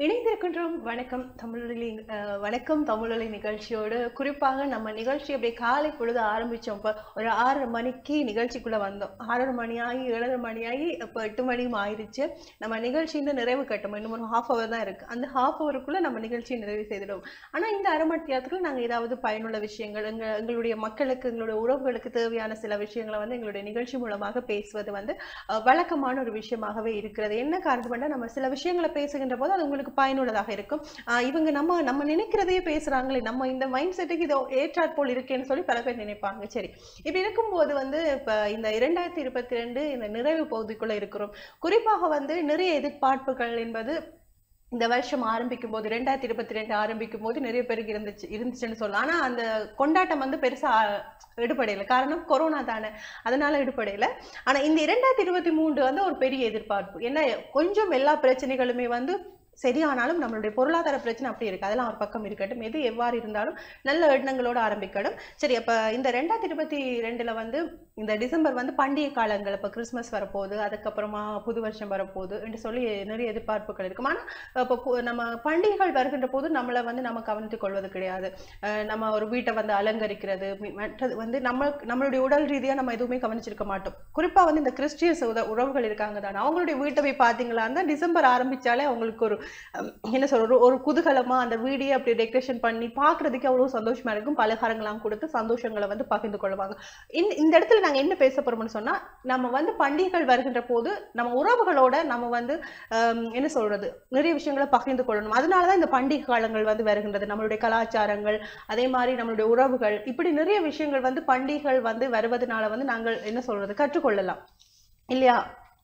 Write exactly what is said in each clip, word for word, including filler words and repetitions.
இணைந்திருக்கின்றோம். வணக்கம் தமிழொலி. அ வணக்கம் தமிழொலி நிகழ்ச்சியோடு குறிப்பாக நம்ம நிகழ்ச்சி அப்படியே காலை பொழுது ஆரம்பிச்சோம். இப்ப ஒரு ஆறரை மணிக்கு நிகழ்ச்சிக்குள்ள வந்தோம். ஆறரை மணி ஆகி ஏழரை மணி ஆகி இப்ப எட்டு மணியும் ஆயிடுச்சு. நம்ம நிகழ்ச்சி இன்னும் நிறைவு கட்டணும். இன்னும் ஒரு ஹாஃப் ஹவர் தான் இருக்கு. அந்த ஹாஃப் ஹவருக்குள்ள நம்ம நிகழ்ச்சியை நிறைவு செய்திடுவோம். ஆனா இந்த அரை மணி நேரத்துக்குள்ள நாங்க ஏதாவது பயனுள்ள விஷயங்கள், எங்க எங்களுடைய மக்களுக்கு, எங்களுடைய உறவுகளுக்கு தேவையான சில விஷயங்களை வந்து எங்களுடைய நிகழ்ச்சி மூலமாக பேசுவது வந்து அ வழக்கமான ஒரு விஷயமாகவே இருக்கிறது. என்ன காரணம்னா, நம்ம சில விஷயங்களை பேசுகின்ற போது அது உங்களுக்கு பயனுள்ளதாக இருக்கும். ஆஹ் இவங்க நம்ம நம்ம நினைக்கிறதையே பேசுறாங்களே, நம்ம இந்த மைண்ட் செட்டுக்கு இதோ ஏற்றாற் போல் இருக்கேன்னு சொல்லி பல பேர் நினைப்பாங்க. சரி, இப்படி இருக்கும்போது வந்து இப்ப இந்த இரண்டாயிரத்தி இருபத்தி ரெண்டு இந்த நிறைவு பகுதிக்குள்ள இருக்கிறோம். குறிப்பாக வந்து நிறைய எதிர்பார்ப்புகள் என்பது இந்த வருஷம் ஆரம்பிக்கும் போது இரண்டாயிரத்தி இருபத்தி ரெண்டு ஆரம்பிக்கும் போது நிறைய பேருக்கு இருந்துச்சு இருந்துச்சுன்னு சொல்லலாம். ஆனா அந்த கொண்டாட்டம் வந்து பெருசா எடுபடையில. காரணம் கொரோனா தானே, அதனால எடுபடையில. ஆனா இந்த இரண்டாயிரத்தி இருபத்தி மூன்று வந்து ஒரு பெரிய எதிர்பார்ப்பு. ஏன்னா கொஞ்சம் எல்லா பிரச்சனைகளுமே வந்து சரியானாலும் நம்மளுடைய பொருளாதார பிரச்சனை அப்படி இருக்கு. அதெல்லாம் ஒரு பக்கம் இருக்கட்டும். எது எவ்வாறு இருந்தாலும் நல்ல எண்ணங்களோட ஆரம்பிக்கணும். சரி, அப்ப இந்த ரெண்டாயிரத்தி இருபத்தி ரெண்டுல வந்து இந்த டிசம்பர் வந்து பண்டிகை காலங்கள், இப்ப கிறிஸ்துமஸ் வரப்போகுது, அதுக்கப்புறமா புது வருஷம் வரப்போகுது என்று சொல்லி நிறைய எதிர்பார்ப்புகள் இருக்கும். ஆனா இப்போ நம்ம பண்டிகைகள் வருகின்ற போது நம்மளை வந்து நம்ம கவனித்துக் கொள்வது கிடையாது. நம்ம ஒரு வீட்டை வந்து அலங்கரிக்கிறது, மற்றது வந்து நம்ம நம்மளுடைய உடல் ரீதியா நம்ம எதுவுமே கவனிச்சிருக்க மாட்டோம். குறிப்பா வந்து இந்த கிறிஸ்டியன்ஸ் உறவுகள் இருக்காங்க தானே, அவங்களுடைய வீட்டை போய் பாத்தீங்களா இருந்தா டிசம்பர் ஆரம்பிச்சாலே அவங்களுக்கு ஒரு என்ன சொல்ற ஒரு குதூகலமா அந்த வீடியோ அப்படி டெக்கரேஷன் பண்ணி பாக்குறதுக்கு அவ்வளவு சந்தோஷமா இருக்கும். பலகாரங்களாம் கொடுத்து சந்தோஷங்களை வந்து பகிர்ந்து கொள்வாங்க. இந்த இடத்துல நாங்க என்ன பேச போறோம்னு சொன்னா, நம்ம வந்து பண்டிகைகள் வருகின்ற போது நம்ம உறவுகளோட நம்ம வந்து என்ன சொல்றது நிறைய விஷயங்களை பகிர்ந்து கொள்ளணும். அதனாலதான் இந்த பண்டிகை காலங்கள் வந்து வருகின்றது. நம்மளுடைய கலாச்சாரங்கள், அதே மாதிரி நம்மளுடைய உறவுகள், இப்படி நிறைய விஷயங்கள் வந்து பண்டிகைகள் வந்து வருவதனால வந்து நாங்கள் என்ன சொல்றது கற்றுக்கொள்ளலாம் இல்லையா?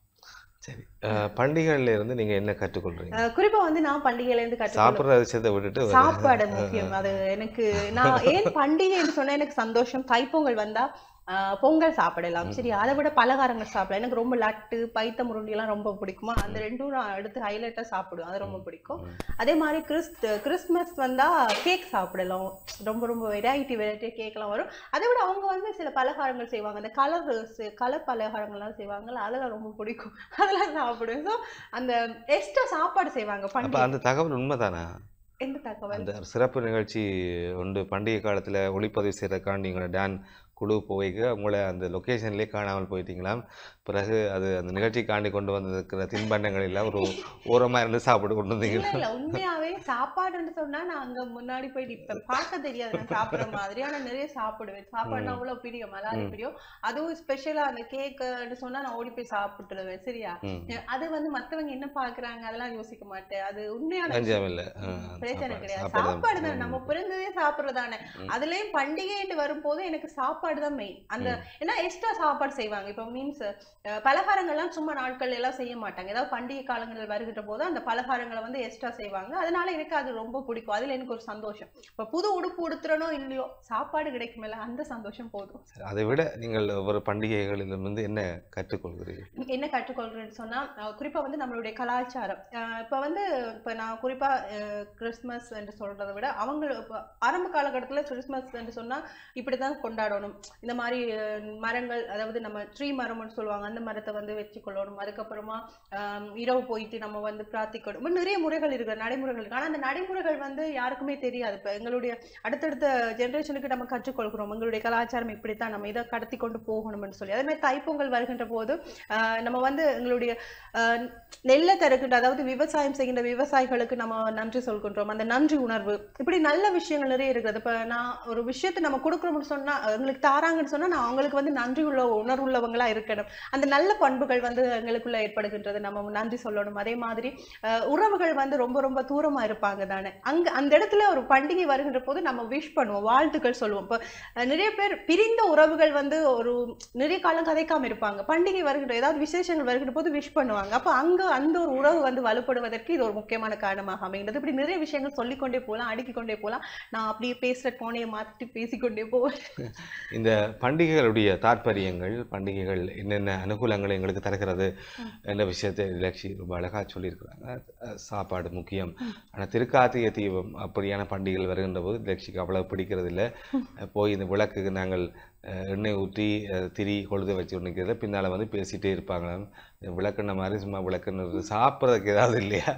சரி, பண்டிகைகள்ல இருந்து நீங்க என்ன கற்றுக்கொள்றீங்க? குறிப்பா வந்து நான் பண்டிகையில இருந்து கற்றுக்கொள்ள சாப்பிடுற விஷயத்தை விட்டுட்டு சாப்பாடு முக்கியம். அது எனக்கு நான் ஏன் பண்டிகைன்னு சொன்னா எனக்கு சந்தோஷம். தைப்பொங்கல் வந்தா ஆஹ் பொங்கல் சாப்பிடலாம். சரி, அதை விட பலகாரங்கள் சாப்பிடலாம். எனக்கு ரொம்ப லட்டு, பைத்த முருண்டி எல்லாம் ரொம்ப பிடிக்குமா, அந்த ரெண்டும் நான் எடுத்து ஹைலைட்டா சாப்பிடுவேன். அது ரொம்ப பிடிக்கும். அதே மாதிரி கிறிஸ்த் கிறிஸ்துமஸ் வந்தா கேக் சாப்பிடலாம். ரொம்ப ரொம்ப வெரைட்டி வெரைட்டி கேக் எல்லாம் வரும். அதை விட அவங்க வந்து சில பலகாரங்கள் செய்வாங்க, அந்த கலர் கலர் பலகாரங்கள்லாம் செய்வாங்கல்ல, அதெல்லாம் ரொம்ப பிடிக்கும். அதெல்லாம் சாப்பிடுவேன். ஸோ அந்த எக்ஸ்ட்ரா சாப்பாடு செய்வாங்க. அப்ப அந்த தகவல் உண்மைதானா? எந்த தகவல்? அந்த சிறப்பு நிகழ்ச்சி ஒன்று பண்டிகை காலத்துல ஒளிப்பதிவு செய்யறதுக்காண்டி நீங்களோட டான் குழு போய்க்கு உங்களை அந்த லொக்கேஷன்லேயே காணாமல் போயிட்டீங்களாம். பிறகு அது அந்த நிகழ்ச்சிக்காண்டி கொண்டு வந்திருக்கிற தின்பண்டங்கள் எல்லாம் ஒரு ஓரமா இருந்து சாப்பிட்டு கொண்டு வந்தீங்களா? இல்ல, உண்மையாவே சாப்பாடுன்னு சொன்னா நான் அங்க முன்னாடி போய் நிப்பேன். பார்க்க தெரியாது நான் சாப்பிடுற மாதிரி, ஆனா நிறைய சாப்பிடுவேன். சாப்பாடுனா அவ்வளவு பிரியம், மலாரி பிரியம். அதுவும் ஸ்பெஷலா அந்த கேக்குன்னு சொன்னா நான் ஓடி போய் சாப்பிட்டுடுவேன். சரியா? அது வந்து மத்தவங்க என்ன பாக்குறாங்க அதெல்லாம் யோசிக்க மாட்டேன். அது உண்மையான பிரச்சனை கிடையாது. சாப்பாடு தான், நம்ம பிறந்ததே சாப்பிடுறதானே. அதுலயும் பண்டிகைன்னு வரும்போது எனக்கு சாப்பாடு தான் மெயின். அந்த ஏன்னா எக்ஸ்ட்ரா சாப்பாடு செய்வாங்க. இப்போ மீன்ஸ் பலகாரங்கள்லாம் சும்மா நாட்கள் எல்லாம் செய்ய மாட்டாங்க. ஏதாவது பண்டிகை காலங்கள் வருகின்ற போது அந்த பலகாரங்களை வந்து எக்ஸ்ட்ரா செய்வாங்க. அதனால எனக்கு அது ரொம்ப பிடிக்கும். அதுல எனக்கு ஒரு சந்தோஷம். இப்ப புது உடுப்பு உடுத்துறனோ இல்லையோ சாப்பாடு கிடைக்குமில்ல, அந்த சந்தோஷம் போதும். அதை விட நீங்கள் ஒரு பண்டிகைகளில் வந்து என்ன கற்றுக்கொள்கிறீர்கள்? என்ன கற்றுக்கொள்கிறேன்னு சொன்னா, குறிப்பா வந்து நம்மளுடைய கலாச்சாரம். இப்ப வந்து இப்ப நான் குறிப்பா கிறிஸ்துமஸ் என்று சொல்றதை விட அவங்க ஆரம்ப காலகட்டத்துல கிறிஸ்துமஸ் என்று சொன்னா இப்படிதான் கொண்டாடணும். இந்த மாதிரி மரங்கள், அதாவது நம்ம ட்ரீ மரம்னு சொல்லுவாங்க, அந்த மரத்தை வந்து வச்சுக்கொள்ளணும். அதுக்கப்புறமா ஆஹ் இரவு போயிட்டு நம்ம வந்து பிரார்த்திக்கணும். நிறைய முறைகள் இருக்கிற நடைமுறைகள் இருக்கு. ஆனா அந்த நடைமுறைகள் வந்து யாருக்குமே தெரியாது. இப்ப எங்களுடைய அடுத்தடுத்த ஜெனரேஷனுக்கு நம்ம கற்றுக்கொள்கிறோம். எங்களுடைய கலாச்சாரம் இப்படித்தான், நம்ம இதை கடத்தி கொண்டு போகணும்னு சொல்லி. அதே மாதிரி தைப்பொங்கல் வருகின்ற போது ஆஹ் நம்ம வந்து எங்களுடைய ஆஹ் நெல்லை தருகின்ற, அதாவது விவசாயம் செய்கின்ற விவசாயிகளுக்கு நம்ம நன்றி சொல்கின்றோம். அந்த நன்றி உணர்வு, இப்படி நல்ல விஷயங்கள் நிறைய இருக்கிறது. இப்ப நான் ஒரு விஷயத்தை நம்ம கொடுக்குறோம்னு சொன்னா, எங்களுக்கு தாராங்கன்னு சொன்னா நான் அவங்களுக்கு வந்து நன்றி உள்ள உணர்வுள்ளவங்களா இருக்கணும். அந்த நல்ல பண்புகள் வந்து எங்களுக்குள்ள ஏற்படுகின்றது. நம்ம நன்றி சொல்லணும். அதே மாதிரி உறவுகள் வந்து ரொம்ப ரொம்ப தூரமா இருப்பாங்க தானே, அங்க அந்த இடத்துல ஒரு பண்டிகை வருகின்ற போது நம்ம விஷ் பண்ணுவோம், வாழ்த்துக்கள் சொல்லுவோம். இப்போ நிறைய பேர் பிரிந்த உறவுகள் வந்து ஒரு நிறைய காலம் கதைக்காம இருப்பாங்க. பண்டிகை வருகின்ற ஏதாவது விசேஷங்கள் வருகின்ற போது விஷ் பண்ணுவாங்க. அப்ப அங்க அந்த ஒரு உறவு வந்து வலுப்படுவதற்கு இது ஒரு முக்கியமான காரணமாக அமைகிறது. இப்படி நிறைய விஷயங்கள் சொல்லிக்கொண்டே போகலாம், அடுக்கிக் கொண்டே போகலாம். நான் அப்படியே பேசுற டோனையை மாற்றி பேசிக்கொண்டே போவேன். இந்த பண்டிகைகளுடைய தாற்பயங்கள், பண்டிகைகள் என்னென்ன அனுகூலங்களை எங்களுக்கு தருகிறது என்ற விஷயத்தை லட்சி ரொம்ப அழகாக சொல்லியிருக்கிறாங்க. சாப்பாடு முக்கியம். ஆனால் திருக்கார்த்திகை தீபம் அப்படியான பண்டிகைகள் வருகின்ற போது லட்சிக்கு அவ்வளவு பிடிக்கிறது இல்லை. போய் இந்த விளக்குக்கு நாங்கள் எண்ணெய் ஊற்றி திரி கொழுத வச்சு நிற்கிறத பின்னால் வந்து பேசிகிட்டே இருப்பாங்களாம். விளக்குன மாதிரி சும்மா விளக்குன்னு சாப்பிட்றதுக்கு ஏதாவது இல்லையா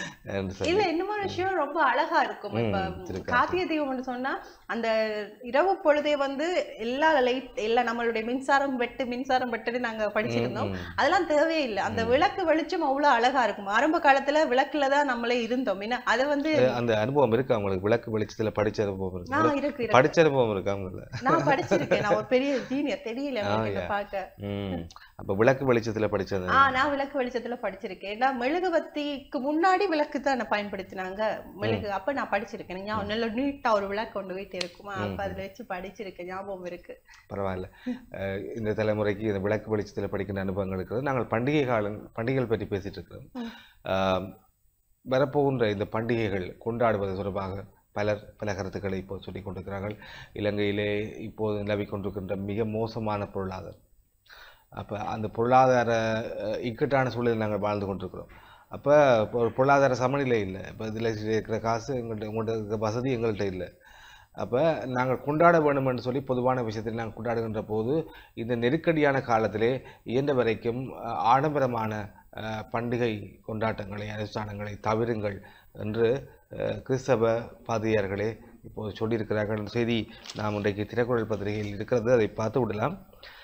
இல்ல இன்னொரு விஷயம் ரொம்ப அழகா இருக்கும். இப்ப கார்த்திகை தீபம்னு சொன்னா அந்த இரவு பொழுதே வந்து எல்லா லைட் எல்லா நம்மளுடைய மின்சாரம் வெட்டு மின்சாரம் வெட்டுன்னு நாங்க படிச்சிருந்தோம். அதெல்லாம் தேவையில்லை. அந்த விளக்கு வெளிச்சம் அவ்வளவு அழகா இருக்கும். ஆரம்ப காலத்துல விளக்குலதான் நம்மளே இருந்தோம். அதை வந்து அந்த அனுபவம் இருக்கு அவங்களுக்கு? விளக்கு வெளிச்சத்துல படிச்ச அனுபவம் இருக்கு? படிச்ச அனுபவம் இருக்கு அவங்களுக்கு? நான் படிச்சிருக்கேன். நான் ஒரு பெரிய ஜீனியர் தெரியல பாக்க. அப்ப விளக்கு வெளிச்சத்துல படிச்சது? ஆஹ் நான் விளக்கு வெளிச்சத்துல படிச்சிருக்கேன். ஏன்னா மெழுகுவத்திக்கு முன்னாடி விளக்கு தான் பயன்படுத்தினாங்க மெழுகு. அப்ப நான் படிச்சிருக்கேன். ஞாபகம் நல்ல நீட்டா ஒரு விளக்கு கொண்டு வீட்டு இருக்குமா, அப்ப அதுல வச்சு படிச்சிருக்கேன். ஞாபகம் இருக்கு. பரவாயில்ல. இந்த தலைமுறைக்கு இந்த விளக்கு வெளிச்சத்துல படிக்கிற அனுபவங்கள் இருக்கிறது. நாங்கள் பண்டிகை காலம் பண்டிகைகள் பற்றி பேசிட்டு இருக்கிறோம். ஆஹ் வரப்போகின்ற இந்த பண்டிகைகள் கொண்டாடுவது தொடர்பாக பலர் பல கருத்துக்களை இப்போ சொல்லிக் கொண்டிருக்கிறார்கள். இலங்கையிலே இப்போது நிலவி கொண்டிருக்கின்ற மிக மோசமான பொருளாதாரம். அப்போ அந்த பொருளாதார இக்கட்டான சூழலில் நாங்கள் வாழ்ந்து கொண்டிருக்கிறோம். அப்போ இப்போ ஒரு பொருளாதார சமநிலை இல்லை. இப்போ இதில் இருக்கிற காசு எங்கள்கிட்ட உங்கள்கிட்ட இருக்கிற வசதி எங்கள்கிட்ட இல்லை. அப்போ நாங்கள் கொண்டாட வேண்டும் என்று சொல்லி பொதுவான விஷயத்தில் நாங்கள் கொண்டாடுகின்ற போது இந்த நெருக்கடியான காலத்திலே இயன்ற வரைக்கும் ஆடம்பரமான பண்டிகை கொண்டாட்டங்களை அனுஷ்டானங்களை தவிருங்கள் என்று கிறிஸ்தவ பாதிரியார்களே இப்போது சொல்லியிருக்கிறார்கள். செய்தி நாம் இன்றைக்கு திரைக்குறள் பத்திரிகையில் இருக்கிறது, அதை பார்த்து விடலாம்.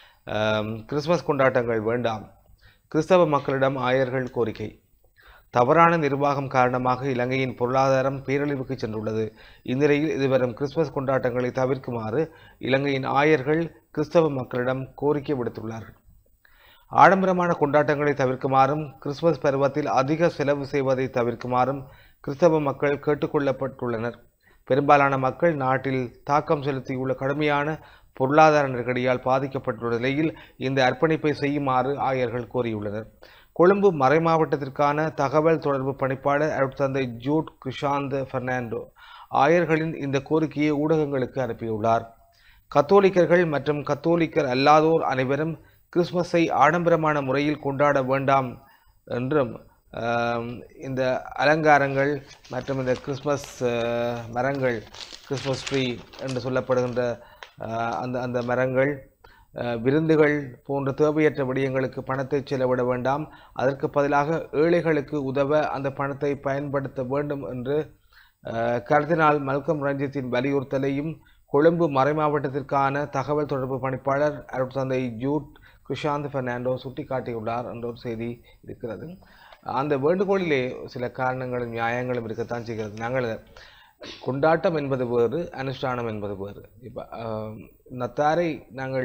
கிறிஸ்மஸ் கொண்டாட்டங்கள் வேண்டாம், கிறிஸ்தவ மக்களிடம் ஆயர்கள் கோரிக்கை. தவறான நிர்வாகம் காரணமாக இலங்கையின் பொருளாதாரம் பேரழிவுக்கு சென்றுள்ளது. இந்நிலையில் இதுவரும் கிறிஸ்துமஸ் கொண்டாட்டங்களை தவிர்க்குமாறு இலங்கையின் ஆயர்கள் கிறிஸ்தவ மக்களிடம் கோரிக்கை விடுத்துள்ளார்கள். ஆடம்பரமான கொண்டாட்டங்களை தவிர்க்குமாறும் கிறிஸ்துமஸ் பருவத்தில் அதிக செலவு செய்வதை தவிர்க்குமாறும் கிறிஸ்தவ மக்கள் கேட்டுக்கொள்ளப்பட்டுள்ளனர். பெரும்பாலான மக்கள் நாட்டில் தாக்கம் செலுத்தியுள்ள கடுமையான பொருளாதார நெருக்கடியால் பாதிக்கப்பட்டுள்ள நிலையில் இந்த அர்ப்பணிப்பை செய்யுமாறு ஆயர்கள் கோரியுள்ளனர். கொழும்பு மறைமாவட்டத்திற்கான தகவல் தொடர்பு பணிப்பாளர் அருட்தந்தை ஜூட் கிருஷாந்த் பெர்னாண்டோ ஆயர்களின் இந்த கோரிக்கையை ஊடகங்களுக்கு அனுப்பியுள்ளார். கத்தோலிக்கர்கள் மற்றும் கத்தோலிக்கர் அல்லாதோர் அனைவரும் கிறிஸ்துமஸை ஆடம்பரமான முறையில் கொண்டாட வேண்டாம் என்றும் இந்த அலங்காரங்கள் மற்றும் இந்த கிறிஸ்மஸ் மரங்கள், கிறிஸ்மஸ் ட்ரீ என்று சொல்லப்படுகின்ற அந்த அந்த மரங்கள், விருந்துகள் போன்ற தேவையற்ற விடயங்களுக்கு பணத்தை செலவிட வேண்டாம், அதற்கு பதிலாக ஏழைகளுக்கு உதவ அந்த பணத்தை பயன்படுத்த வேண்டும் என்று கர்தினால் மல்கம் ரஞ்சித்தின் வலியுறுத்தலையும் கொழும்பு மறைமாவட்டத்திற்கான தகவல் தொடர்பு பணிப்பாளர் அருட்தந்தை ஜூட் கிருஷாந்த் பெர்னாண்டோ சுட்டிக்காட்டியுள்ளார் என்ற ஒரு செய்தி இருக்கிறது. அந்த வேண்டுகோளிலே சில காரணங்களும் நியாயங்களும் இருக்கத்தான் செய்கிறது. நாங்கள் கொண்டாட்டம் என்பது வேறு, அனுஷ்டானம் என்பது வேறு. இப்போ நத்தாரை நாங்கள்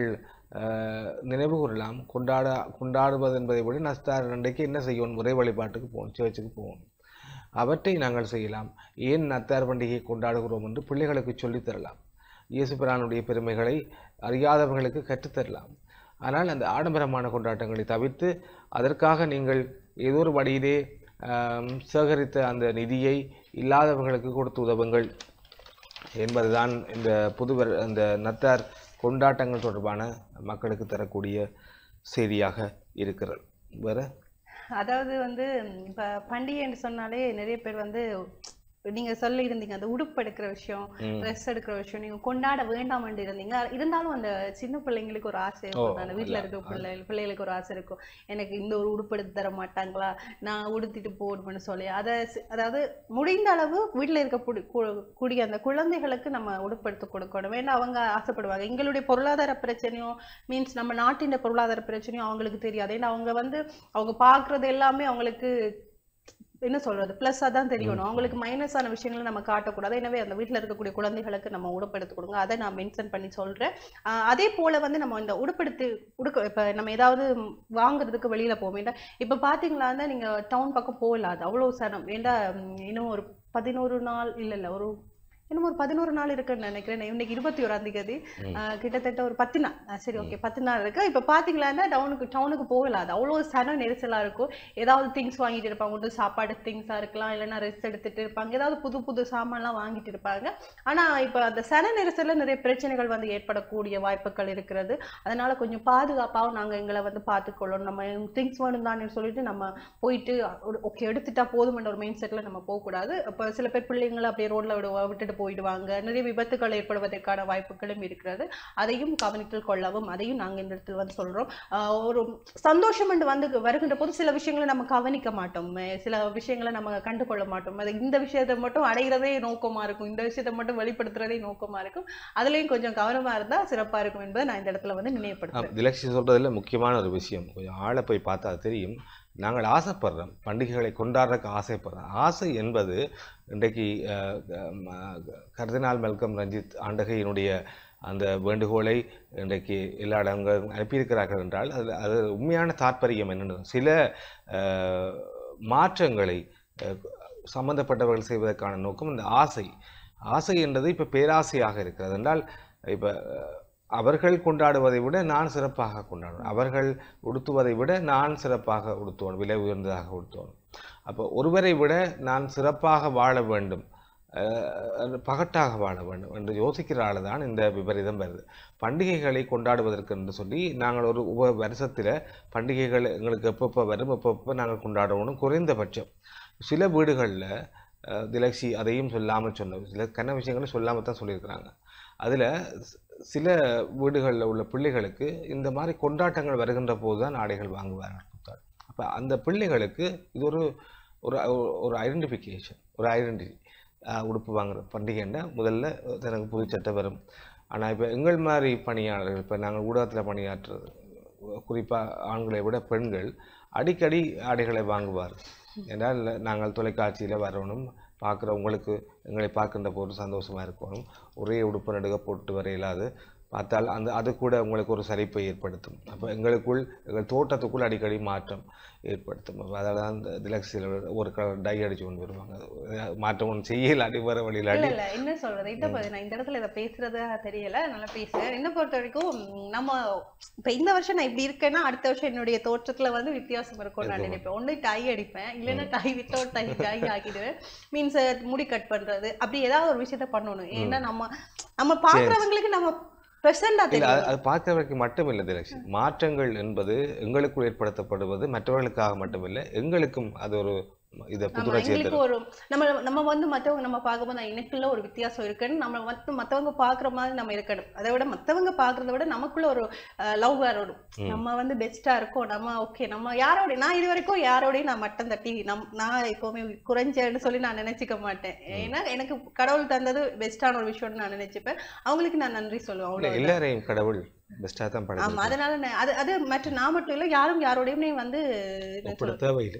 நினைவு கூறலாம். கொண்டாட கொண்டாடுவது என்பதை விட நஸ்தார் அன்றைக்கு என்ன செய்யணும்? முறை வழிபாட்டுக்கு போகணும், சேர்ச்சுக்கு போகணும். அவற்றை நாங்கள் செய்யலாம். ஏன் நத்தார் பண்டிகையை கொண்டாடுகிறோம் என்று பிள்ளைகளுக்கு சொல்லித்தரலாம். இயேசு பிரானுடைய பெருமைகளை அறியாதவர்களுக்கு கற்றுத்தரலாம். ஆனால் அந்த ஆடம்பரமான கொண்டாட்டங்களை தவிர்த்து அதற்காக நீங்கள் ஏதோ ஒரு வழியிலே சேகரித்த அந்த நிதியை இல்லாதவர்களுக்கு கொடுத்து உதவுங்கள் என்பதுதான் இந்த புதுவர் அந்த நத்தார் கொண்டாட்டங்கள் தொடர்பான மக்களுக்கு தரக்கூடிய செய்தியாக இருக்கிறது. வேற அதாவது வந்து இப்போ பண்டிகைன்னு சொன்னாலே நிறைய பேர் வந்து நீங்க சொல்லி இருந்தீங்க அந்த உடுப்பு எடுக்கிற விஷயம், ட்ரெஸ் எடுக்கிற விஷயம், நீங்க கொண்டாட வேண்டாம் என்று இருந்தீங்க. இருந்தாலும் அந்த சின்ன பிள்ளைங்களுக்கு ஒரு ஆசை இருக்கும், அந்த வீட்டுல இருக்க பிள்ளை பிள்ளைகளுக்கு ஒரு ஆசை இருக்கும், எனக்கு இந்த ஒரு உடுப்பு எடுத்து தர மாட்டாங்களா, நான் உடுத்திட்டு போடுவேன்னு சொல்லி அதை அதாவது முடிந்த அளவு வீட்டுல இருக்க கூடிய அந்த குழந்தைகளுக்கு நம்ம உடுப்பு எடுத்து கொடுக்கணும். ஏன்னா அவங்க ஆசைப்படுவாங்க. எங்களுடைய பொருளாதார பிரச்சனையும் மீன்ஸ் நம்ம நாட்டின் பொருளாதார பிரச்சனையும் அவங்களுக்கு தெரியாது. ஏன்னா அவங்க வந்து அவங்க பாக்குறது எல்லாமே அவங்களுக்கு என்ன சொல்றது பிளஸ்ஸா தான் தெரியணும். அவங்களுக்கு மைனஸான விஷயங்களை நம்ம காட்டக்கூடாது. எனவே அந்த வீட்டுல இருக்கக்கூடிய குழந்தைகளுக்கு நம்ம உடுப்பெடுத்து கொடுங்க, அதை நான் மென்ஷன் பண்ணி சொல்றேன். ஆஹ் அதே போல வந்து நம்ம இந்த உடுப்பெடுத்து உடுக்க இப்ப நம்ம ஏதாவது வாங்குறதுக்கு வெளியில போவோம். ஏன்னா இப்ப பாத்தீங்களா நீங்க டவுன் பக்கம் போகலாது அவ்வளவு சனம். ஏன்னா இன்னும் ஒரு பதினோரு நாள் இல்ல இல்ல ஒரு இன்னும் ஒரு பதினோரு நாள் இருக்குன்னு நினைக்கிறேன். இன்னைக்கு இருபத்தி ஓராம் தேதி, கிட்டத்தட்ட ஒரு பத்து நாள் சரி ஓகே பத்து நாள் இருக்கு. இப்ப பாத்தீங்களா டவுனுக்கு டவுனுக்கு போகலாது அவ்வளவு சன நெரிசலா இருக்கும். ஏதாவது திங்ஸ் வாங்கிட்டு இருப்பாங்க, ஒன்று சாப்பாடு திங்ஸா இருக்கலாம், இல்லைன்னா ரெஸ்ட் எடுத்துட்டு இருப்பாங்க, ஏதாவது புது புது சாமான்லாம் வாங்கிட்டு இருப்பாங்க. ஆனா இப்ப அந்த சன நெரிசல்ல நிறைய பிரச்சனைகள் வந்து ஏற்படக்கூடிய வாய்ப்புகள் இருக்கிறது. அதனால கொஞ்சம் பாதுகாப்பாகவும் நாங்க எங்களை வந்து பார்த்துக்கொள்ளணும். நம்ம திங்ஸ் வேணும் தானே சொல்லிட்டு நம்ம போயிட்டு ஓகே எடுத்துட்டா போதும் என்ற ஒரு மைண்ட் செட்ல நம்ம போகக்கூடாது. இப்ப சில பேர் பிள்ளைங்களை அப்படியே ரோட்ல விட விட்டுட்டு போயிடுவாங்க, நிறைய விபத்துகள் ஏற்படுவதற்கான வாய்ப்புகளும் இருக்கிறது. அதையும் கவனத்தில் கொள்ளவும் அதையும் நாங்க இந்த இடத்துல வந்து சொல்றோம். ஆஹ் ஒரு சந்தோஷம் என்று வந்து வருகின்ற போது சில விஷயங்களை நம்ம கவனிக்க மாட்டோம், சில விஷயங்களை நம்ம கண்டுகொள்ள மாட்டோம். அது இந்த விஷயத்தை மட்டும் அடைகிறதே நோக்கமா இருக்கும், இந்த விஷயத்தை மட்டும் வெளிப்படுத்துறதே நோக்கமா இருக்கும். அதுலயும் கொஞ்சம் கவனமா இருந்தா சிறப்பா இருக்கும் என்பதை நான் இந்த இடத்துல வந்து நினைவுபடுத்துறேன். திலக்ஷி சொல்றதுல முக்கியமான ஒரு விஷயம், கொஞ்சம் ஆளை போய் பார்த்தா தெரியும். நாங்கள் ஆசைப்படுறோம், பண்டிகைகளை கொண்டாடுறதுக்கு ஆசைப்படுறோம். ஆசை என்பது இன்றைக்கு கர்தினால் மெல்கம் ரஞ்சித் ஆண்டகையினுடைய அந்த வேண்டுகோளை இன்றைக்கு எல்லா இடங்களும் அனுப்பியிருக்கிறார்கள் என்றால் அது அது உண்மையான தாற்பயம் என்னென்னு, சில மாற்றங்களை சம்பந்தப்பட்டவர்கள் செய்வதற்கான நோக்கம் இந்த ஆசை. ஆசை என்றது இப்போ பேராசையாக இருக்கிறது என்றால், இப்போ அவர்கள் கொண்டாடுவதை விட நான் சிறப்பாக கொண்டாடுவேன், அவர்கள் உடுத்துவதை விட நான் சிறப்பாக உடுத்துவேன், விலை உயர்ந்ததாக உடுத்துவேன். அப்போ ஒருவரை விட நான் சிறப்பாக வாழ வேண்டும், பகட்டாக வாழ வேண்டும் என்று யோசிக்கிற ஆள் தான் இந்த விபரீதம் வருது. பண்டிகைகளை கொண்டாடுவதற்கு என்று சொல்லி நாங்கள் ஒரு உப வருஷத்தில் பண்டிகைகள் எங்களுக்கு எப்பப்போ வரும் எப்பப்போ நாங்கள் கொண்டாடுவோம். குறைந்தபட்சம் சில வீடுகளில் திலக்ஷி அதையும் சொல்லாமல் சொன்ன சில கண்ண விஷயங்களும் சொல்லாமல் தான் சொல்லியிருக்கிறாங்க. அதில் சில வீடுகளில் உள்ள பிள்ளைகளுக்கு இந்த மாதிரி கொண்டாட்டங்கள் வருகின்ற போது தான் ஆடைகள் வாங்குவார்கள். அப்போ அந்த பிள்ளைகளுக்கு இது ஒரு ஒரு ஐடென்டிஃபிகேஷன், ஒரு ஐடென்டிட்டி. உடுப்பு வாங்குற பண்டிகைன்னா முதல்ல எனக்கு புது சட்டை வரும். ஆனால் இப்போ எங்கள் மாதிரி பணியாளர்கள், இப்போ நாங்கள் ஊடகத்தில் பணியாற்றுறது, குறிப்பாக ஆண்களை விட பெண்கள் அடிக்கடி ஆடைகளை வாங்குவார். என்றால் நாங்கள் தொலைக்காட்சியில் வரணும், பார்க்குறவங்களுக்கு எங்களை பார்க்கின்ற போது சந்தோஷமாக இருக்கணும். ஒரே உடுப்பு நடுக போட்டு வர இயலாது, பார்த்தால் அந்த அது கூட உங்களுக்கு ஒரு சலிப்பை ஏற்படுத்தும். அப்போ எங்களுக்குள் எங்கள் தோட்டத்துக்குள் அடிக்கடி மாற்றம் ஏற்படுத்தும். அதாவது அந்த திலக்ஷியில் ஒரு கலர் டை அடிச்சு கொண்டு வருவாங்க, மாற்றம் ஒன்று செய்யல அடி வர வழியில் அடி. இல்லை என்ன சொல்றது, இதை நான் இந்த இடத்துல இதை பேசுறதா தெரியல, நல்லா பேசுறேன். என்ன பொறுத்த வரைக்கும் நம்ம இப்போ இந்த வருஷம் நான் இப்படி இருக்கேன்னா அடுத்த வருஷம் என்னுடைய தோற்றத்துல வந்து வித்தியாசம் இருக்கும்னு நான் நினைப்பேன். ஒன்று டை அடிப்பேன், இல்லைன்னா டை வித்தவுட் டை டை ஆக்கிடுவேன். மீன்ஸ் முடி கட் பண்றது, அப்படி ஏதாவது ஒரு விஷயத்த பண்ணணும். ஏன்னா நம்ம நம்ம பார்க்குறவங்களுக்கு நம்ம அது பார்க்கிறவருக்கு மட்டும் இல்லை திலக்ஷி, மாற்றங்கள் என்பது எங்களுக்குள் ஏற்படுத்தப்படுவது மற்றவர்களுக்காக மட்டுமில்லை, எங்களுக்கும் அது ஒரு இதை எங்களுக்கு ஒரு நம்ம நம்ம வந்து மற்றவங்க நம்ம பார்க்கும்போது எனக்குள்ள ஒரு வித்தியாசம் இருக்குன்னு நம்ம வந்து மற்றவங்க பார்க்குற மாதிரி நம்ம இருக்கணும். அதை விட மற்றவங்க பார்க்கறத விட நமக்குள்ள ஒரு லவ் வரும், நம்ம வந்து பெஸ்டா இருக்கோம், நம்ம ஓகே நம்ம யாரோட நான் இது வரைக்கும் யாரோடையும் நான் மட்டம் தட்டி நம் நான் எப்பவுமே குறைஞ்சேன்னு சொல்லி நான் நினைச்சிக்க மாட்டேன். ஏன்னா எனக்கு கடவுள் தந்தது பெஸ்டான ஒரு விஷயம்னு நான் நினைச்சுப்பேன். அவங்களுக்கு நான் நன்றி சொல்லுவேன். எல்லாரையும் கடவுள் பெஸ்டா தான் படைச்சார். ஆமா, அதனால அது அது மற்ற நான் மட்டும் இல்லை, யாரும் யாரோடையும் வந்து ஒப்பிட தேவையில்லை.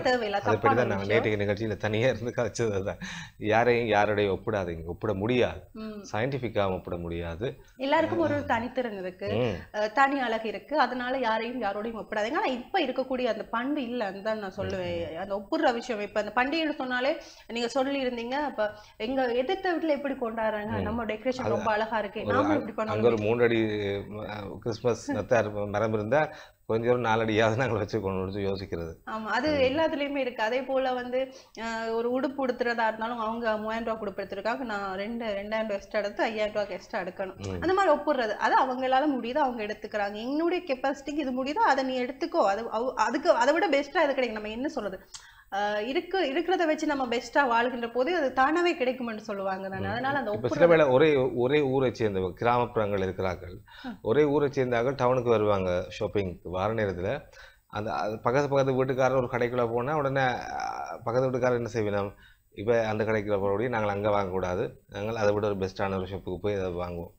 அதை நாங்கள் நேற்றைய நிகழ்ச்சியில தனியா இருந்து கதைச்சது அதுதான். யாரையும் யாரோடையும் ஒப்பிடாதீங்க, ஒப்பிட முடியாது, சயின்டிபிக்காக ஒப்பிட முடியாது. எல்லாருக்கும் ஒரு தனித்திறன் இருக்கு, தனி அழகு இருக்கு, அதனால யாரையும் யாரோடையும் ஒப்பிடாதீங்க. ஆனா இப்ப இருக்கக்கூடிய அந்த பண்பு இல்லைன்னு தான் நான் சொல்லுவேன். அந்த ஒப்புடுற விஷயம் இப்ப அந்த பண்டிகை சொன்னாலே நீங்க சொல்லி இருந்தீங்க, அப்ப எங்க எதிர்த்த வீட்டுல எப்படி கொண்டாடுறாங்க, நம்ம டெக்கரேஷன் ரொம்ப அழகா இருக்கு, நாம இப்படி பண்ணுவோம். அங்க ஒரு மூன்றடி கிறிஸ்துமஸ் நத்தார் மரம் இருந்தா கொஞ்சம் நாலடியாவது நாங்கள் வச்சுக்கணும் யோசிக்கிறது. ஆமா, அது எல்லாத்துலயுமே இருக்கு. அதே போல வந்து ஒரு உடுப்பு உடுத்துறதா இருந்தாலும் அவங்க மூவாயிரம் ரூபாய் கொடுப்பெடுத்துருக்காங்க, நான் ரெண்டு ரெண்டாயிரம் ரூபாய் எக்ஸ்ட்ரா எடுத்து ஐயாயிரம் ரூபாய்க்கு எக்ஸ்ட்ரா எடுக்கணும். அந்த மாதிரி ஒப்புடுறது, அது அவங்களால முடியுது, அவங்க எடுத்துக்கிறாங்க. என்னுடைய கெப்பாசிட்டிக்கு இது முடியுதோ அதை நீ எடுத்துக்கோ, அது அதுக்கு அதை விட பெஸ்டா இது கிடைக்கும். நம்ம என்ன சொல்றது, இருக்கு இருக்கிறத வச்சு நம்ம பெஸ்டா வாழ்கின்ற போது அது தானாவே கிடைக்கும்னு சொல்லுவாங்க தானே. அதனால அந்த சில வேளை ஒரே ஒரே ஊரை சேர்ந்தவங்க, கிராமப்புறங்கள் இருக்கிறார்கள், ஒரே ஊரை சேர்ந்தார்கள் டவுனுக்கு வருவாங்க ஷாப்பிங்க்கு வார நேரத்தில். அந்த பக்கத்து பக்கத்து வீட்டுக்காரர் ஒரு கடைக்குள்ளே போனால் உடனே பக்கத்து வீட்டுக்காரர் என்ன செய்வோம், இப்போ அந்த கடைக்குள்ளே போகிறபடி நாங்கள் அங்கே வாங்கக்கூடாது, நாங்கள் அதை விட ஒரு பெஸ்ட்டான ஒரு ஷாப்புக்கு போய் அதை வாங்குவோம்,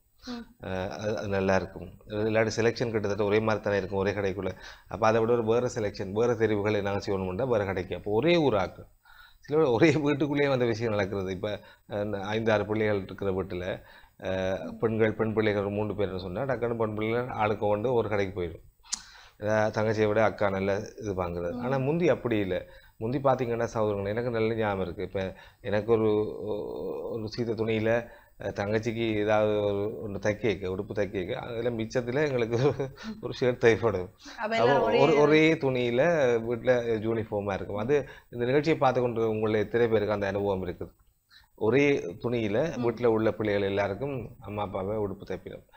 அது நல்லா இருக்கும். இல்லாட்டி செலெக்ஷன் கிட்டத்தட்ட ஒரே மாதிரி தானே இருக்கும் ஒரே கடைக்குள்ளே. அப்போ அதை விட ஒரு வேறு செலெக்ஷன் வேறு தெரிவுகளை நாங்கள் செய்யணும்னா வேறு கடைக்கு. அப்போ ஒரே ஊராக்கு சில ஒரே வீட்டுக்குள்ளேயே அந்த விஷயம் நடக்கிறது. இப்போ ஐந்து ஆறு பிள்ளைகள் இருக்கிற வீட்டில் பெண்கள் பெண் பிள்ளைகள் மூன்று பேர்னு சொன்னால் டக்குன்னு பெண் பிள்ளைகள் ஆளுக்கு கொண்டு ஒரு கடைக்கு போயிடும், தங்கச்சியை விட அக்கா நல்ல இது வாங்குறது. ஆனால் முந்தி அப்படி இல்லை. முந்தி பார்த்தீங்கன்னா சகோதரங்கள் எனக்கு நல்ல ஞாபகம் இருக்குது. இப்போ எனக்கு ஒரு ஒரு சீத்த துணியில் தங்கச்சிக்கு ஏதாவது ஒரு ஒன்று தைக்க உடுப்பு தைக்க அதில் மிச்சத்தில் எங்களுக்கு ஒரு ஷர்ட் தைப்படும். ஒரு ஒரே துணியில் வீட்டில் யூனிஃபார்மாக இருக்கும். அது இந்த நிகழ்ச்சியை பார்த்து கொண்டு உங்களை எத்தனை பேருக்கு அந்த அனுபவம் இருக்குது. ஒரே துணியில் வீட்டில் உள்ள பிள்ளைகள் எல்லாருக்கும் அம்மா அப்பாவை உடுப்பு தைப்பிடும்.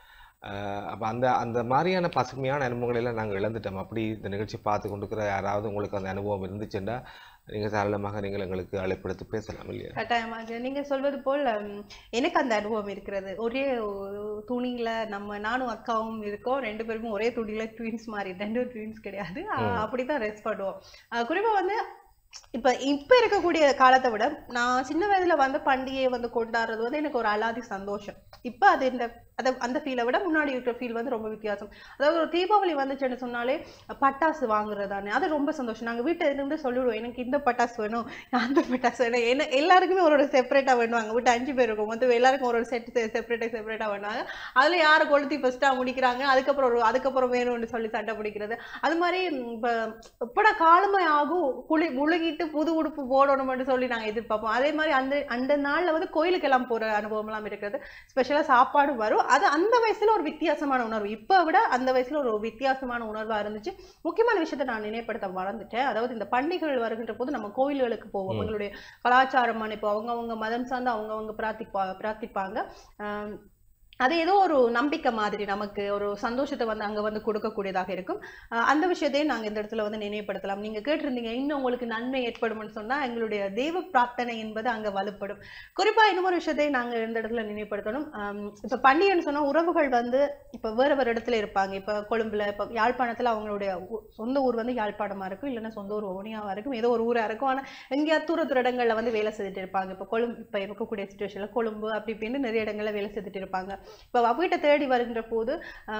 அப்போ அந்த அந்த மாதிரியான பசுமையான அனுபவங்களை எல்லாம் நாங்கள் இழந்துட்டோம். அப்படி இந்த நிகழ்ச்சி பார்த்து கொண்டிருக்கிற யாராவது உங்களுக்கு அந்த அனுபவம் இருந்துச்சுன்னா நீங்க தாராளமாக நீங்கள் எங்களுக்கு அழைப்படுத்தி பேசலாம் இல்லையா? கட்டாயமாக நீங்க சொல்வது போல் எனக்கு அந்த அனுபவம் இருக்கிறது. ஒரே துணியில நம்ம நானும் அக்காவும் இருக்கோம், ரெண்டு பேருக்கும் ஒரே துணியில ட்வின்ஸ் மாதிரி, ரெண்டும் ட்வின்ஸ் கிடையாது, அப்படிதான் ரெஸ்ட் பண்ணுவோம். குறிப்பா வந்து இப்ப இப்ப இருக்கக்கூடிய காலத்தை விட நான் சின்ன வயதுல வந்து பண்டிகையை வந்து கொண்டாடுறது வந்து எனக்கு ஒரு அலாதி சந்தோஷம். இப்ப அது இந்த அதை அந்த ஃபீலை விட முன்னாடி இருக்கிற ஃபீல் வந்து ரொம்ப வித்தியாசம். அதாவது ஒரு தீபாவளி வந்துச்சுன்னு சொன்னாலே பட்டாசு வாங்குறதானே அது ரொம்ப சந்தோஷம். நாங்கள் வீட்டில் இருந்து சொல்லிவிடுவோம், எனக்கு இந்த பட்டாசு வேணும், அந்த பட்டாசு வேணும். என்ன எல்லாருக்குமே ஒரு ஒரு செப்பரேட்டாக வேணுவாங்க. வீட்டு அஞ்சு பேர் இருக்கும், மொத்தம் எல்லாருக்கும் ஒரு ஒரு செட் செப்பரேட்டாக செப்பரேட்டாக வேணுவாங்க. அதில் யாரை கொளுத்தி ஃபஸ்ட்டாக முடிக்கிறாங்க, அதுக்கப்புறம் ஒரு அதுக்கப்புறம் வேணும்னு சொல்லி சண்டை பிடிக்கிறது. அது மாதிரி இப்போ இப்போட காலமே ஆகும் குளி முழுகிட்டு புது உடுப்பு போடணும்னு சொல்லி நாங்கள் எதிர்பார்ப்போம். அதே மாதிரி அந்த அந்த நாளில் வந்து கோயிலுக்கெல்லாம் போகிற அனுபவம்லாம் இருக்கிறது. ஸ்பெஷலாக சாப்பாடு வரும். அது அந்த வயசுல ஒரு வித்தியாசமான உணர்வு, இப்ப விட அந்த வயசுல ஒரு வித்தியாசமான உணர்வா இருந்துச்சு. முக்கியமான விஷயத்தை நான் நினைப்படுத்த மறந்துட்டேன். அதாவது இந்த பண்டிகைகள் வருகின்ற போது நம்ம கோயில்களுக்கு போவோம். அவங்களுடைய கலாச்சாரமான இப்போ அவங்கவுங்க மதம் சார்ந்து அவங்கவுங்க பிரார்த்திப்பா பிரார்த்திப்பாங்க ஆஹ் அது ஏதோ ஒரு நம்பிக்கை மாதிரி நமக்கு ஒரு சந்தோஷத்தை வந்து அங்க வந்து கொடுக்கக்கூடியதாக இருக்கும். அந்த விஷயத்தையும் நாங்க இந்த இடத்துல வந்து நினைவுபடுத்தலாம். நீங்க கேட்டிருந்தீங்க இன்னும் உங்களுக்கு நன்மை ஏற்படும்னு சொன்னா எங்களுடைய தெய்வ பிரார்த்தனை என்பது அங்க வலுப்படும். குறிப்பா இன்னொரு விஷயத்தையும் நாங்க இந்த இடத்துல நினைவுபடுத்தணும். இப்ப பண்டிகைன்னு சொன்னா உறவுகள் வந்து இப்ப வேற வேற இடத்துல இருப்பாங்க. இப்ப கொழும்புல இப்ப யாழ்ப்பாணத்துல அவங்களுடைய சொந்த ஊர் வந்து யாழ்ப்பாணமா இருக்கும், இல்லைன்னா சொந்த ஊர் ஓனியாவா இருக்கும், ஏதோ ஒரு ஊரா இருக்கும். ஆனா எங்கேயாவது தூர தூர இடங்கள்ல வந்து வேலை செய்துட்டு இருப்பாங்க. இப்ப கொழும்பு இப்ப இருக்கக்கூடிய சிச்சுவேஷன்ல கொழும்பு அப்படி இப்படின்னு நிறைய இடங்கள்ல வேலை செய்துட்டு இருப்பாங்க. இப்போ வீட்டை தேடி வருகின்ற போது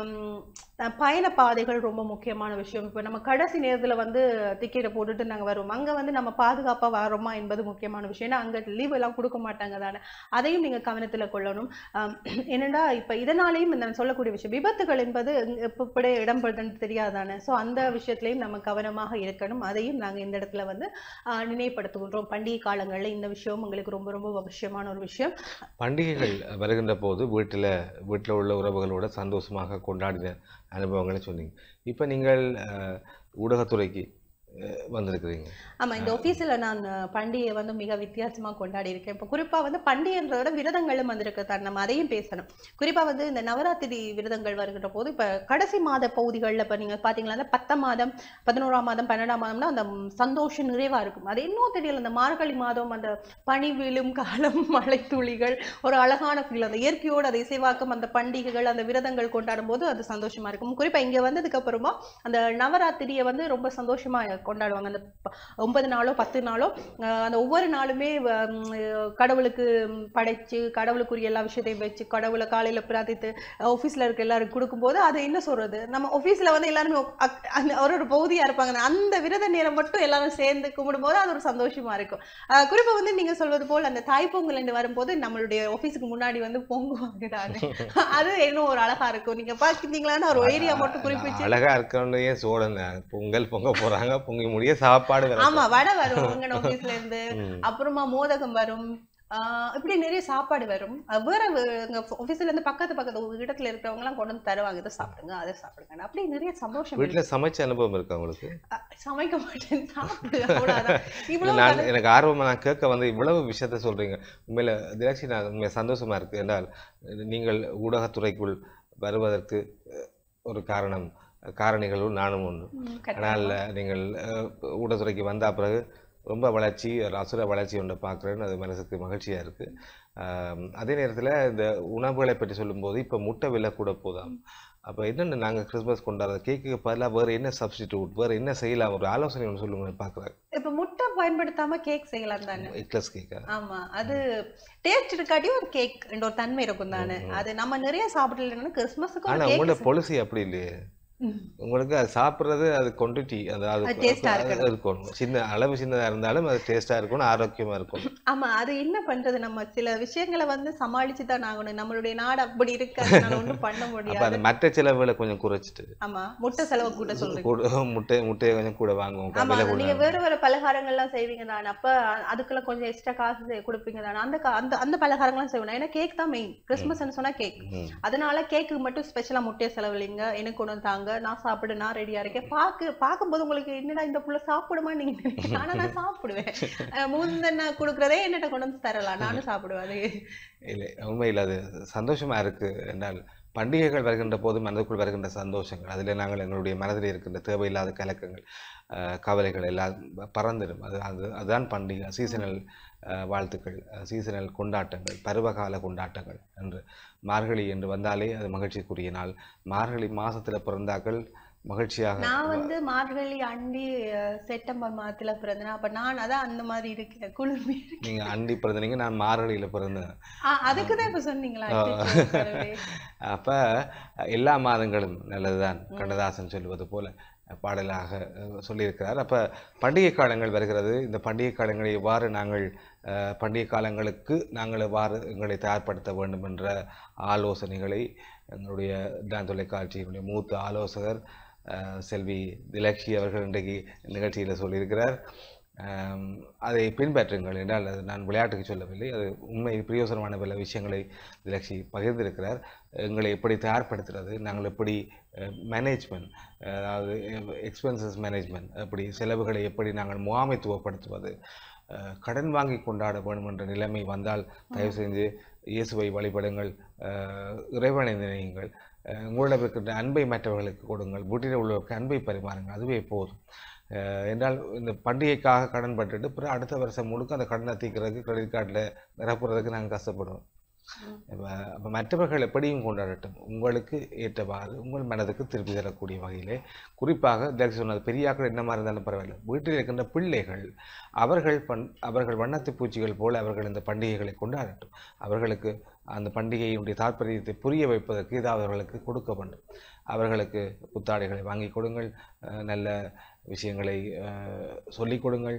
பயண பாதைகள் ரொம்ப முக்கியமான விஷயம். இப்போ நம்ம கடைசி நேரத்தில் வந்து டிக்கெட்டை போட்டுட்டு நாங்கள் வருவோம், அங்கே வந்து நம்ம பாதுகாப்பாக வரோமா என்பது முக்கியமான விஷயம். ஏன்னா அங்கே லீவ் எல்லாம் கொடுக்க மாட்டாங்க தானே, அதையும் நீங்கள் கவனத்தில் கொள்ளணும். என்னென்னா இப்போ இதனாலேயும் நான் சொல்லக்கூடிய விஷயம் விபத்துகள் என்பது எப்படி இடம்பெறுதுன்னு தெரியாது தானே. ஸோ அந்த விஷயத்துலையும் நம்ம கவனமாக இருக்கணும். அதையும் நாங்கள் இந்த இடத்துல வந்து நினைவுபடுத்துகின்றோம். பண்டிகை காலங்களில் இந்த விஷயம் உங்களுக்கு ரொம்ப ரொம்ப அவசியமான ஒரு விஷயம். பண்டிகைகள் வருகின்ற போது வீட்டில் வீட்டில் உள்ள உறவுகளோட சந்தோஷமாக கொண்டாடின அனுபவங்களை சொன்னீங்க. இப்போ நீங்கள் ஊடகத்துறைக்கு வந்திருக்கிறீங்க. ஆமா, இந்த ஆபீஸ்ல நான் பண்டிகையை வந்து மிக வித்தியாசமா கொண்டாடி இருக்கேன். இப்போ குறிப்பா வந்து பண்டிகைன்றதோட விரதங்களும் வந்திருக்கு தான், நம்ம அதையும் பேசணும். குறிப்பா வந்து இந்த நவராத்திரி விரதங்கள் வருகின்ற போது இப்ப கடைசி மாத பகுதிகளில் இப்ப நீங்க பாத்தீங்கன்னா பத்தாம் மாதம் பதினோராம் மாதம் பன்னெண்டாம் மாதம்னா அந்த சந்தோஷம் நிறைவா இருக்கும். அது இன்னும் தெரியல, அந்த மார்கழி மாதம் அந்த பனி விழும் காலம், மழை துளிகள், ஒரு அழகான ஃபீல், அந்த இயற்கையோடு அதை இசைவாக்கும் அந்த பண்டிகைகள் அந்த விரதங்கள் கொண்டாடும் போது அது சந்தோஷமா இருக்கும். குறிப்பா இங்க வந்ததுக்கு அப்புறமா அந்த நவராத்திரியை வந்து ரொம்ப சந்தோஷமா கொண்டாடுவாங்க. அந்த ஒன்பது நாளோ பத்து நாளோ அந்த ஒவ்வொரு நாளுமே கடவுளுக்கு படைச்சு கடவுளுக்குரிய எல்லா விஷயத்தையும் வச்சு கடவுளை காலையில பிரார்த்தித்து ஆஃபீஸ்ல இருக்க எல்லாரும் கொடுக்கும்போது அது என்ன சொல்றது, நம்ம ஆஃபீஸ்ல வந்து எல்லாருமே ஒரு ஒரு பகுதியா இருப்பாங்க. அந்த விரத நேரம் மட்டும் எல்லாரும் சேர்ந்து கும்பிடும் போது அது ஒரு சந்தோஷமா இருக்கும். குறிப்பா வந்து நீங்க சொல்வது போல் அந்த தாய்ப்பொங்கல் என்று வரும்போது நம்மளுடைய ஆஃபீஸுக்கு முன்னாடி வந்து பொங்குவாங்க தானே, அது இன்னும் ஒரு அழகா இருக்கும். நீங்க பாத்தீங்களான்னா ஒரு ஏரியா மட்டும் குறிப்பிச்சு அழகா இருக்கே சோழன் பொங்கல் பொங்க போறாங்க, பொங்கி முடிய சாப்பாடு. ஆமா, வடை வரும் உங்க ஆபீஸ்ல இருந்து, அப்புறமா மோதகம் வரும், இப்படி நிறைய சாப்பாடு வரும். வேற ஆபீஸ்ல இருந்து பக்கத்து பக்கத்து இடத்துல இருக்கிறவங்க எல்லாம் கொண்டு வந்து தருவாங்க, இதை சாப்பிடுங்க அதை சாப்பிடுங்க, அப்படி நிறைய சந்தோஷம். வீட்டுல சமைச்ச அனுபவம் இருக்கு உங்களுக்கு? சமைக்க மாட்டேன், சாப்பிடுங்க. எனக்கு ஆர்வமா நான் கேட்க வந்து இவ்வளவு விஷயத்த சொல்றீங்க. உண்மையில திராட்சி நான் உண்மை சந்தோஷமா இருக்கு. என்றால் நீங்கள் ஊடகத்துறைக்குள் வருவதற்கு ஒரு காரணம் காரணிகளும் நானும் ஒன்று. ஆனால் நீங்கள் ஊடகத்துறைக்கு வந்த பிறகு ரொம்ப வளர்ச்சி, ஒரு அசுர வளர்ச்சி ஒன்றை பார்க்குறேன்னு அது மனசுக்கு மகிழ்ச்சியாக இருக்குது. அதே நேரத்தில் இந்த உணவுகளை பற்றி சொல்லும்போது இப்போ முட்டை விலை கூட போதாம். அப்போ என்னென்ன நாங்கள் கிறிஸ்மஸ் கொண்டாடுற கேக்கு பதிலாக வேறு என்ன சப்ஸ்டிடியூட், வேறு என்ன செய்யலாம், ஒரு ஆலோசனை ஒன்று சொல்லுங்க பார்க்குறேன். இப்போ முட்டை பயன்படுத்தாம கேக் செய்யலாம் தானே? எக்லஸ் கேக்கா? ஆமா, அது டேஸ்ட் இருக்காட்டி ஒரு கேக் என்ற ஒரு தன்மை இருக்கும் தானே. அது நம்ம நிறைய சாப்பிடலன்னா கிறிஸ்மஸுக்கு. ஆனால் உங்களோட பாலிசி அப்படி இல்லையே, உங்களுக்கு அது சாப்பிட்றது அது குவான்டிட்டி அதாவது இருக்கணும், சின்ன அளவு சின்னதாக இருந்தாலும் அது டேஸ்டாக இருக்கணும், ஆரோக்கியமாக இருக்கும். ஆமா, அது என்ன பண்றது, நம்ம சில விஷயங்களை வந்து சமாளிச்சு தான் ஆகணும். நம்மளுடைய நாடு அப்படி இருக்கு, ஒன்றும் பண்ண முடியாது. அது மற்ற செலவுகளை கொஞ்சம் குறைச்சிட்டு. ஆமா, முட்டை செலவு கூட சொல்றீங்க, முட்டை முட்டையை கொஞ்சம் கூட வாங்குவோம். நீங்க வேற வேற பலகாரங்கள்லாம் செய்வீங்க தானே, அப்ப அதுக்கெல்லாம் கொஞ்சம் எக்ஸ்ட்ரா காசு கொடுப்பீங்க தானே, அந்த அந்த அந்த பலகாரங்கள்லாம் செய்யணும். ஏன்னா கேக் தான் மெயின், கிறிஸ்மஸ்ன்னு சொன்னா கேக். அதனால கேக்கு மட்டும் ஸ்பெஷலா முட்டையை செலவில்லைங்க, எனக்கு கொண்டு தாங்க, நான் சாப்பிடு, நான் ரெடியா இருக்கேன். பாக்கு பார்க்கும்போது உங்களுக்கு என்னடா இந்த புள்ள சாப்பிடுமா நீங்க நினைக்கிறீங்க, ஆனா நான் சாப்பிடுவேன். முந்தின கொடுக்குறதே என்னட்ட கொண்டு வந்து தரலாம், நானும் சாப்பிடுவேன். அது இல்லை, உண்மையில் அது சந்தோஷமா இருக்கு. என்றால் பண்டிகைகள் வருகின்ற போது மனதுக்குள் வருகின்ற சந்தோஷங்கள், அதில் நாங்கள் எங்களுடைய மனதில் இருக்கின்ற தேவையில்லாத கலக்கங்கள், கவலைகள் எல்லாம் பறந்துடும். அது அது அதுதான் பண்டிகை. சீசனல் வாழ்த்துக்கள், சீசனல் கொண்டாட்டங்கள், பருவகால கொண்டாட்டங்கள் என்று மார்கழி என்று வந்தாலே அது மகிழ்ச்சிக்குரிய நாள். மார்கழி மாதத்தில் பிறந்தாக்கள் மகிழ்ச்சியாக. நான் வந்து மார்கழி அண்டி செப்டம்பர் மாதத்துல பிறந்தேன். அப்ப நான் அதான் அந்த மாதிரி இருக்கிறேன், குளிர்மை. நீங்க அண்டி பிறந்தீங்க, நான் மார்கழியில பிறந்தேன். அதுக்குதான் இப்ப சொன்னீங்களா? அப்ப எல்லா மாதங்களும் நல்லதுதான், கண்ணதாசன் சொல்லுவது போல பாடலாக சொல்லியிருக்கிறார். அப்ப பண்டிகை காலங்கள் வருகிறது. இந்த பண்டிகை காலங்களை எவ்வாறு நாங்கள் பண்டிகை காலங்களுக்கு நாங்கள் எவ்வாறு எங்களை தயார்படுத்த வேண்டும் என்ற ஆலோசனைகளை எங்களுடைய டான் தொலைக்காட்சியினுடைய மூத்த ஆலோசகர் செல்வி திலக்ஷி அவர்கள் இன்றைக்கு நிகழ்ச்சியில் சொல்லியிருக்கிறார். அதை பின்பற்றுங்கள் என்றால் அது நான் விளையாட்டுக்கு சொல்லவில்லை, அது உண்மை பிரயோசனமான பல விஷயங்களை திலக்ஷி பகிர்ந்திருக்கிறார். எங்களை எப்படி தயார்படுத்துறது, நாங்கள் எப்படி மேனேஜ்மெண்ட், அதாவது எக்ஸ்பென்சஸ் மேனேஜ்மெண்ட், எப்படி செலவுகளை எப்படி நாங்கள் முகாமைத்துவப்படுத்துவது, கடன் வாங்கி கொண்டாட வேண்டும் என்ற நிலைமை வந்தால் தயவு செஞ்சு இயேசுவை வழிபடுங்கள், இறைவனை நினையுங்கள், உங்களிடம் இருக்கின்ற அன்பை மற்றவர்களுக்கு கொடுங்கள், வீட்டில் உள்ளவருக்கு அன்பை பரிமாறுங்கள், அதுவே போதும். என்றால் இந்த பண்டிகைக்காக கடன் பட்டுட்டு பிறகு அடுத்த வருஷம் முழுக்க அந்த கடனை தீர்க்கிறதுக்கு கிரெடிட் கார்டில் நிரப்புறதுக்கு நாங்கள் கஷ்டப்படுவோம். அப்போ மற்றவர்கள் எப்படியும் கொண்டாடட்டும், உங்களுக்கு ஏற்றவாறு உங்கள் மனதுக்கு திருப்பி தரக்கூடிய வகையிலே. குறிப்பாக திலக்ஷி சொன்னது, பெரியாக்கள் என்ன மாதிரி இருந்தாலும் பரவாயில்லை, வீட்டில் இருக்கின்ற பிள்ளைகள் அவர்கள் பண் அவர்கள் வண்ணத்து பூச்சிகள் போல அவர்கள் இந்த பண்டிகைகளை கொண்டாடட்டும். அவர்களுக்கு அந்த பண்டிகையினுடைய தாற்பயத்தை புரிய வைப்பதற்கு ஏதாவது அவர்களுக்கு கொடுக்க வேண்டும். அவர்களுக்கு புத்தாடைகளை வாங்கி கொடுங்கள், நல்ல விஷயங்களை சொல்லிக் கொடுங்கள்,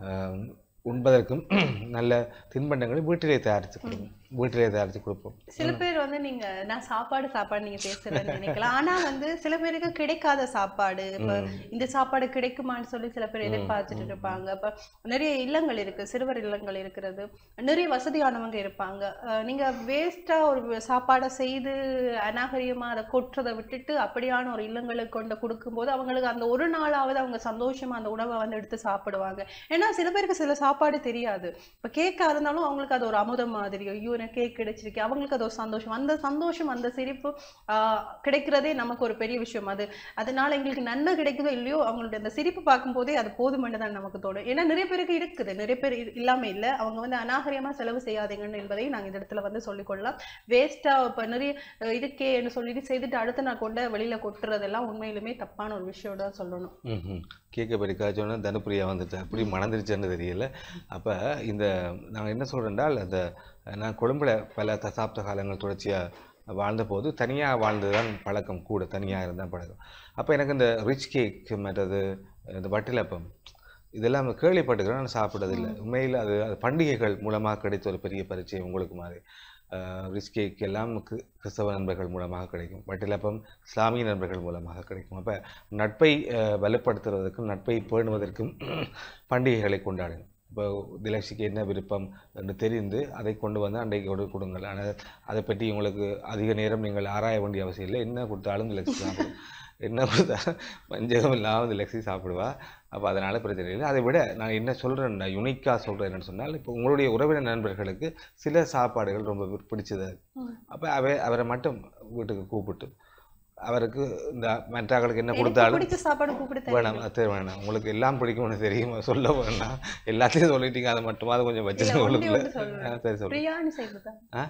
உண்பதற்கும் நல்ல தின்பண்டங்களை வீட்டிலே தயாரித்து கொடுங்க, வீட்டிலே தயாரித்து கொடுப்போம். சில பேர் வந்து நீங்க நான் சாப்பாடு சாப்பாடு நீங்க பேசுறேன்னு நினைக்கலாம், ஆனா வந்து சில பேருக்கு கிடைக்காத சாப்பாடு, இப்ப இந்த சாப்பாடு கிடைக்குமான்னு சொல்லி சில பேர் எதிர்பார்த்துட்டு இருப்பாங்க. இப்ப நிறைய இல்லங்கள் இருக்கு, சிறுவர் இல்லங்கள் இருக்கிறது, நிறைய வசதியானவங்க இருப்பாங்க. நீங்க வேஸ்டா ஒரு சாப்பாடை செய்து அநாகரியமா அதை கொட்டுறதை விட்டுட்டு அப்படியான ஒரு இல்லங்களுக்கு கொண்டு கொடுக்கும் போது அவங்களுக்கு அந்த ஒரு நாளாவது அவங்க சந்தோஷமா அந்த உணவை வந்து எடுத்து சாப்பிடுவாங்க. ஏன்னா சில பேருக்கு சில சாப்பாடு தெரியாது. இப்ப கேக்கா இருந்தாலும் அவங்களுக்கு அது ஒரு அமுதம் மாதிரி, ஐயோ எனக்கு கேக் கிடைச்சிருக்கு, அவங்களுக்கு அது ஒரு சந்தோஷம். அந்த சந்தோஷம், அந்த சிரிப்பு ஆஹ் கிடைக்கிறதே நமக்கு ஒரு பெரிய விஷயம். அது அதனால எங்களுக்கு நன்மை கிடைக்குதோ இல்லையோ அவங்களுடைய அந்த சிரிப்பு பார்க்கும் போதே அது போதுமென்று தான் நமக்கு தோணும். ஏன்னா நிறைய பேருக்கு இருக்குது, நிறைய பேர் இல்லாம இல்லை, அவங்க வந்து அநாகரியமா செலவு செய்யாதீங்கன்னு என்பதை நாங்க இந்த இடத்துல வந்து சொல்லிக்கொள்ளலாம். வேஸ்டா இப்ப நிறைய இருக்கேன்னு சொல்லிட்டு செய்துட்டு அடுத்த நாள் கொண்ட வெளியில கொட்டுறதெல்லாம் உண்மையிலுமே தப்பான ஒரு விஷயம் தான் சொல்லணும். கேட்க படிக்காச்சோன்னா தனுப்பிரியா வந்துட்டு அப்படி மணந்துருச்சுன்னு தெரியல. அப்போ இந்த நாங்கள் என்ன சொல்கிறேன்டால், அந்த நான் கொழும்புல பல தசாப்த காலங்கள் தொடர்ச்சியாக வாழ்ந்த போது தனியாக வாழ்ந்து தான் பழக்கம் கூட, தனியாக இருந்தால் பழக்கம். அப்போ எனக்கு இந்த ரிச் கேக் மற்றது இந்த வட்டிலப்பம் இதெல்லாம் கேள்விப்பட்டுக்கிறேன், நான் சாப்பிட்டதில்லை. உண்மையில் அது அது பண்டிகைகள் மூலமாக கிடைத்த ஒரு பெரிய பரிச்சயம். உங்களுக்கு மாதிரி ரிச் கேக் எல்லாம் கிறிஸ்தவ நண்பர்கள் மூலமாக கிடைக்கும், வட்டிலப்பம் இஸ்லாமிய நண்பர்கள் மூலமாக கிடைக்கும். அப்போ நட்பை வலுப்படுத்துவதற்கும் நட்பை பேணுவதற்கும் பண்டிகைகளை கொண்டாடுங்க. இப்போ திலக்ஷிக்கு என்ன விருப்பம் என்று தெரிந்து அதை கொண்டு வந்து அன்றைக்கு கொடு கொடுங்கள். ஆனால் அதை பற்றி உங்களுக்கு அதிக நேரம் நீங்கள் ஆராய வேண்டிய அவசியம் இல்லை. என்ன கொடுத்தாலும் திலக்ஷி சாப்பிடும், என்ன கொடுத்தா வஞ்சகம் இல்லாமல் திலக்ஷி சாப்பிடுவா. அப்போ அதனால் பிரச்சனை இல்லை. அதை விட நான் என்ன சொல்கிறேன், நான் யுனிக்காக சொல்கிறேன் என்னென்னு சொன்னால், இப்போ உங்களுடைய உறவினர் நண்பர்களுக்கு சில சாப்பாடுகள் ரொம்ப பிடிச்சது. அப்போ அவை அவரை மட்டும் வீட்டுக்கு கூப்பிட்டு அவருக்கு இந்த மற்றவர்களுக்கு என்ன கொடுத்தாலும் வேணாம், அது வேணாம், உங்களுக்கு எல்லாம் பிடிக்கும்னு தெரியும், சொல்ல வேணாம், எல்லாத்தையும் சொல்லிட்டீங்க, அதை மட்டுமா அதை கொஞ்சம் வச்சு உங்களுக்குள்ள. சரி சொல்லுங்க.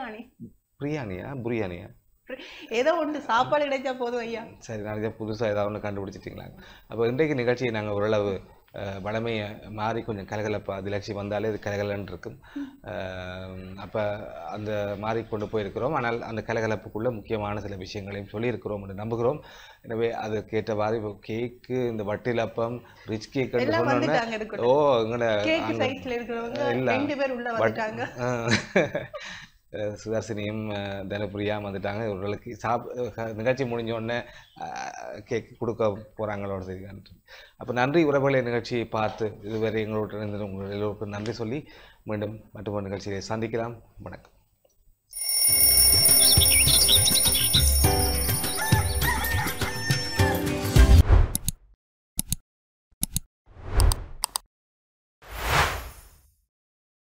பிரியாணியா பிரியாணியா ஏதோ ஒன்று சாப்பாடு கிடைச்சா போதும் ஐயா. சரி, நாளைக்கு புதுசாக ஏதாவது ஒன்று கண்டுபிடிச்சிட்டிங்களா? அப்போ இன்றைக்கு நிகழ்ச்சியை நாங்கள் ஓரளவு வளமையை மாறி கொஞ்சம் கலகலப்பா திலக்ஷி வந்தாலே இது கலகலன்னு இருக்கும். அப்போ அந்த மாறி கொண்டு போயிருக்கிறோம். ஆனால் அந்த கலகலப்புக்குள்ள முக்கியமான சில விஷயங்களையும் சொல்லியிருக்கிறோம் என்று நம்புகிறோம். எனவே அதுக்கேற்றவாறு இப்போ கேக்கு, இந்த வட்டிலப்பம், ரிச் கேக் சொன்னோன்னே ஓ எங்களோட சுதர்சினியும் தனப்பிரியாவும் வந்துட்டாங்க. இவர்களுக்கு சாப் நிகழ்ச்சி முடிஞ்ச உடனே கேக் கொடுக்க போகிறாங்களோட தெரியாது. அப்போ நன்றி உறவுகளை, நிகழ்ச்சியை பார்த்து இதுவரை எங்களோட உங்கள் எல்லோருக்கும் நன்றி சொல்லி மீண்டும் மற்றொரு நிகழ்ச்சியை சந்திக்கலாம். வணக்கம்.